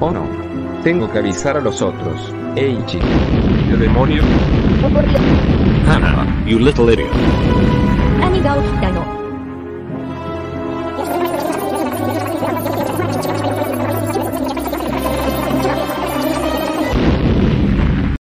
Oh no. Tengo que avisar a los otros. Eiichi. ¿Qué demonio? Oh por Dios. Hannah, you little idiot. 何が起きたの？